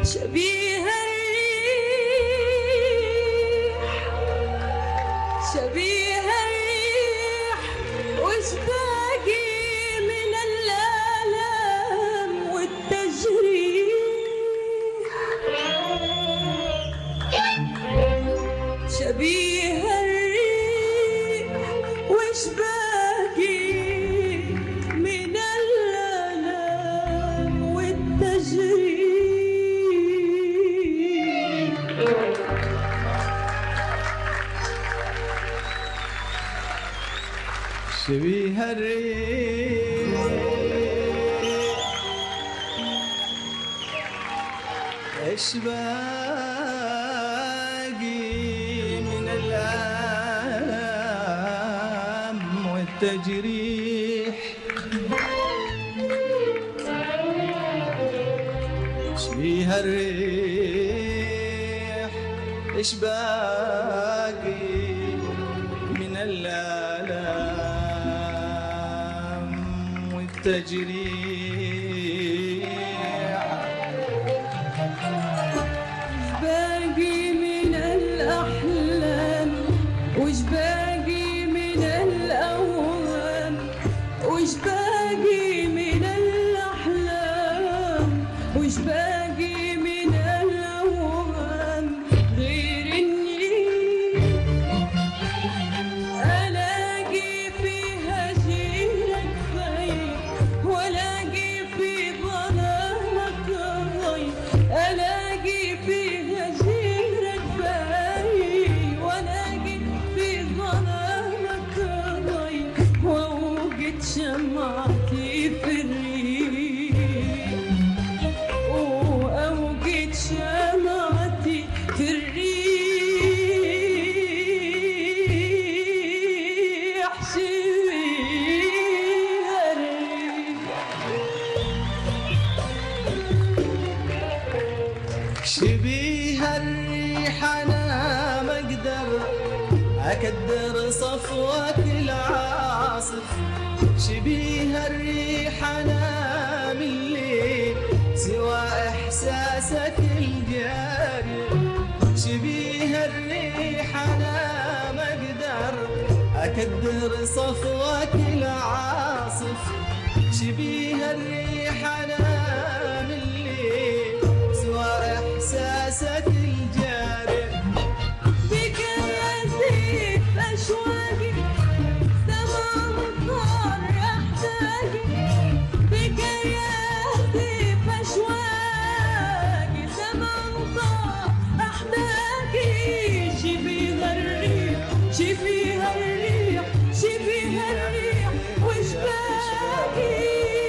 شبيه الريح شبيه الريح وش باقي من الآلام والتجريح شبيه الريح وش باقي من الآلام والتجريح شبيه الريح ايش باقي من الآلام والتجريح شبيه الريح ايش باقي من الآلام والتجريح باقي من الأحلام وش باقي من الأوهام وش باقي من الأحلام وش باقي من الأوهام غير إني ألاقي فيها جيرك خير وألاقي في ظلامك ضيف ألاقي فيها جيرك خير وألاقي في ظلامك ضيف وأوقد شمعتي في الريح وأوقد شمعتي في الريح شبيه الريح شبيه الريح انا ما اقدر اكدر صفوة العاصف شبيه الريح انا من الليل سوى احساسك الجاري شبيه الريح انا ما اقدر اكدر صفوة العاصف شبيه الريح انا من الليل سوى احساسك الجاري بك يزيد أشواقي سما مطار أحتاجي بك يزيد أشواقي سما مطار أحتاجي شبيه الريح شبيه الريح شبيه الريح وش باقي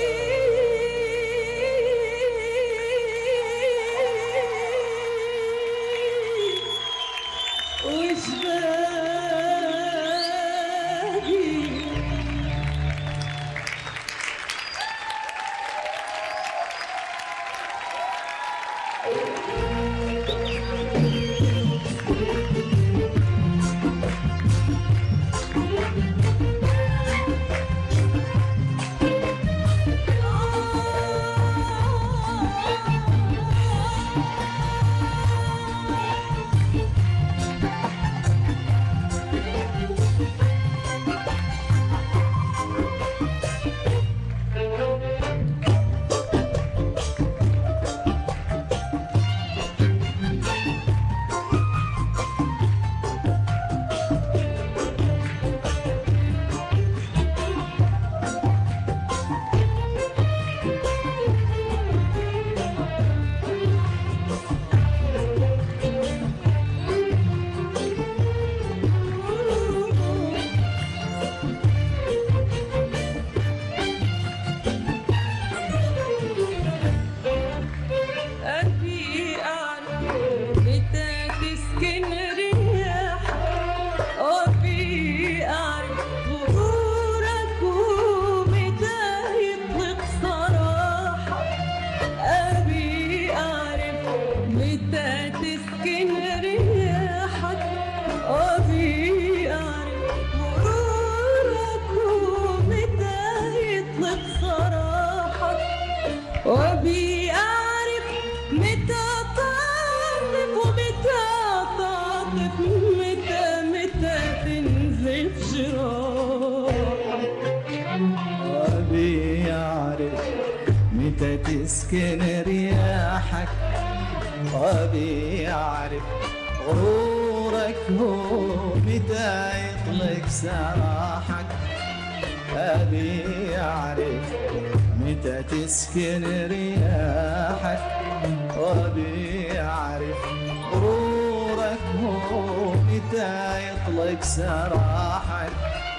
وش باقي وبي أعرف متى تسكن رياحك، وابي اعرف غرورك هو متى يطلق سراحك، ابي اعرف متى تسكن رياحك، وابي اعرف غرورك هو متى يطلق سراحك،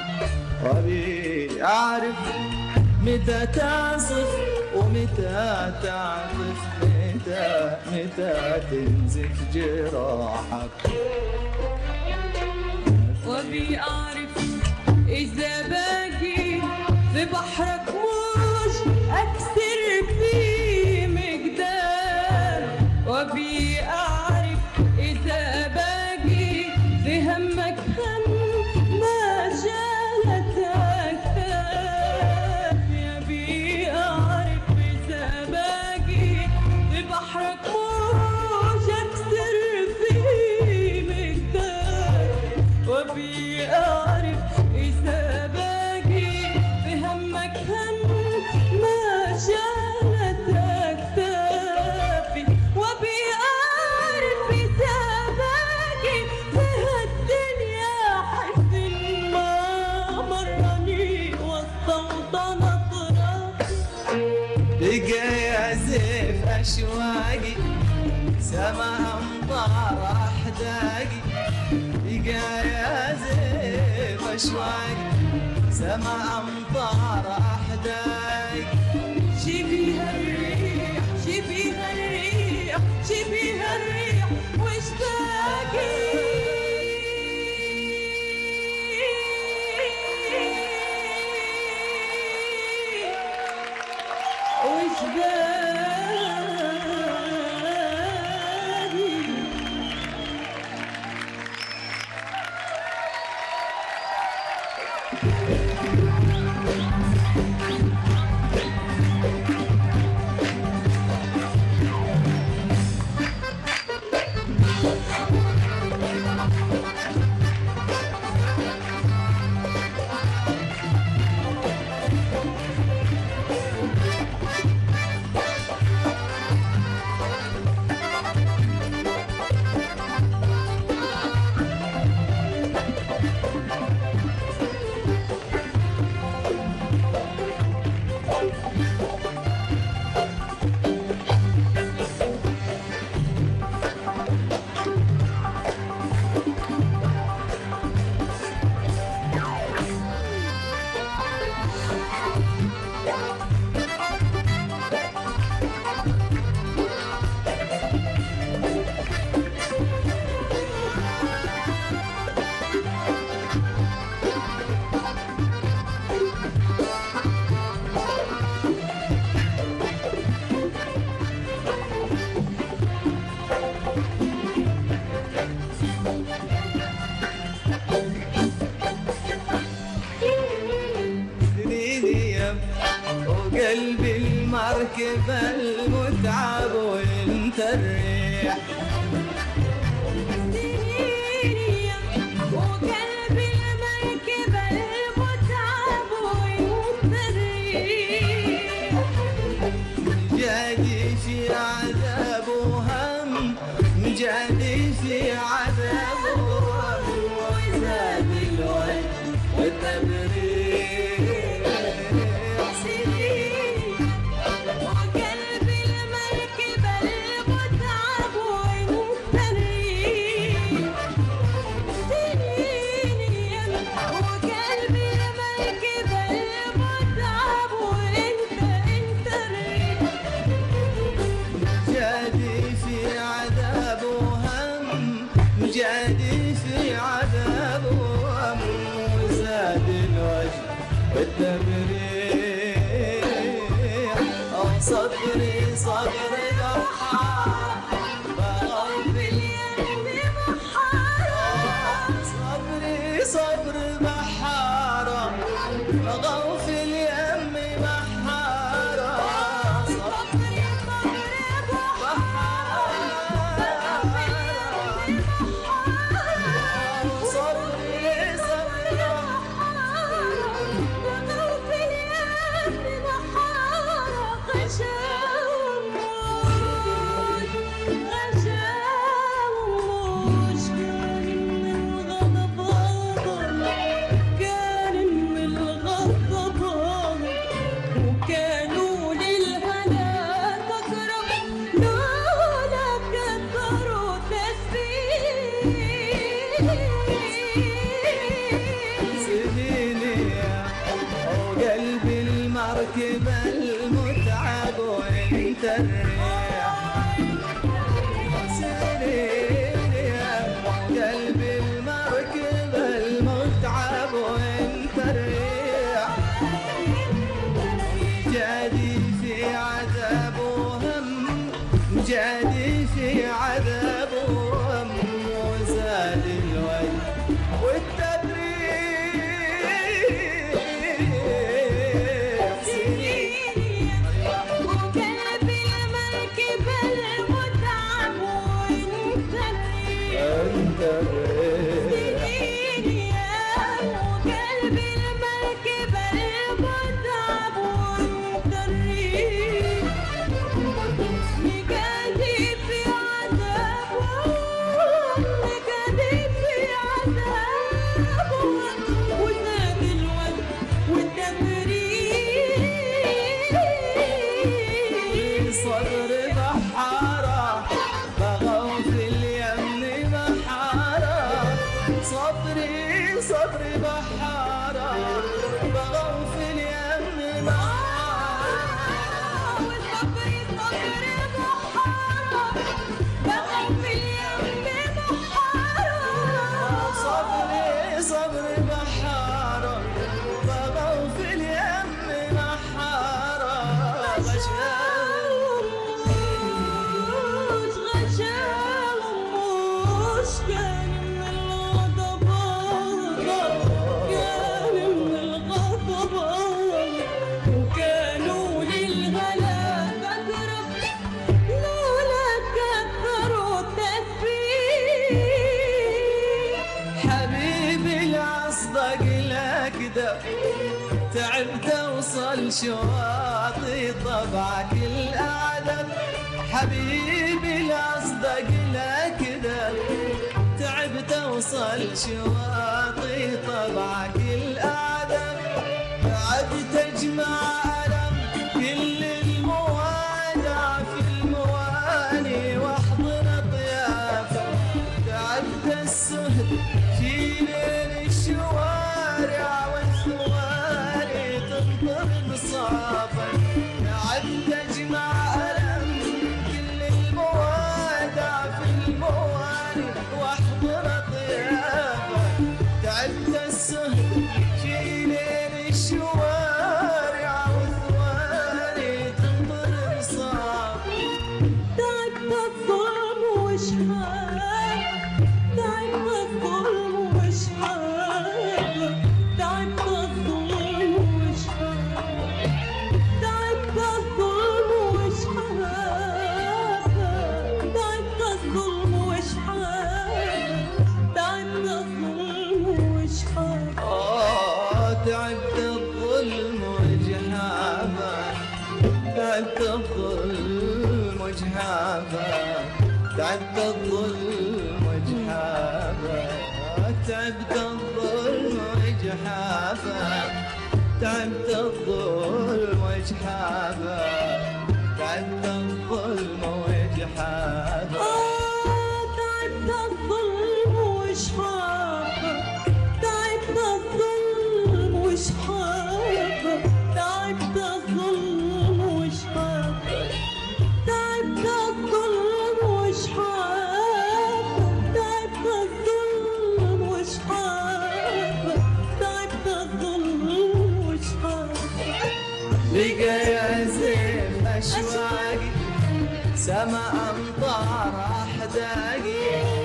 وابي اعرف متى تعصف ومتى تعطف، متى تنزف جراحك، وابي اعرف اذا باقي في بحرك موج اكثر في مقدار، وابي اعرف اذا باقي في همك هم ما جالت اكثر، ابي اعرف اذا باقي في بحرك موج اكثر في مقدار، وابي اعرف اذا باقي في همك هم ما جالت اكتافي، وابي اعرف اذا باقي في هالدنيا حزن ما مرني والسلطنة بقى يعزف اشواقي سما امطار احداقي، بقى يعزف اشواقي سما امطار احداقي، شبيها الريح شبيها الريح شبيها الريح وش باقي وش باقي وقلبي المركب المتعب وانت الريح، وقلبي المركب المتعب وانت الريح، مجادي في عذاب وهم، مجادي في عذاب وهم، وزاد الوجه والتبرير، وقلبي المركب المتعب وانت الريح، وقلبي المركب المتعب وانت الريح، مجادي في عذاب وهم، مجادي في عذاب وهم، وزاد الوجه والتبرير، صدري صدري بحار بغرب اليم محارة، صدري صدر بحارة بغرب اليم بحارة، صدري صدري صدري صدري وغوف اليم محارة، غشاوم وانت الريح سنين يا قلبي المركب المتعب وانت الريح جادي في عذاب وهم جادي في عذاب وهم وزاد الوجه والتبريح سنين وقلبي المركب المتعب وانت الريح انت الريح وقلبي المركب المتعب وانت الريح نقادي في عذاب نقادي في عذاب وزاد الوجه والتبريح صدر بحارة بغوا في اليمن بحارة صدري بحارة بغوا في اليمن بحارة والصبر بحارة بغوا في اليم بحارة صبري بحارة بغوا في اليم بحارة غشاوش كان من الغضب كان من الغضب وكانوا للغلاب أقرب لولا كثروا التسبيح حبيبي الأصدق لك ده تعبت اوصل شواطئ طبعك الأعدل حبيبي الأصدق لك ده تعبت اوصل شواطئ طبعك الأعدل بعد تجمع ألم كل الموادع في المواني واحضن ضيافة تعبت السهد في ليل الشوارع والثواني تنطر بصافا تعبت اجمع ألم كل الموادع في المواني واحضر ضيافة تعبت السهد في ليل الشوارع والثواني تنطر بصافا تعبت الظلم وشحال تعبت الظلم وشحال تعبت الظلم وشحال تعبت الظلم وشحال تعبت الظلم وشحال تعبت الظلم وشحال تعبت الظلم وجحافة تعبت الظلم وجحافة تعبت الظلم وجحافة تعبت الظلم وجحافة تعبت الظلم وجحافة تعبت الظلم وجحافة تعبت الظلم وشحافة تعبت الظلم وشحافة تعبت الظلم وشحافة تعبت الظلم وشحافة تعبت الظلم وشحافة تعبت الظلم وشحافة لقى يعزف أشواقي سما أمطار أحداقي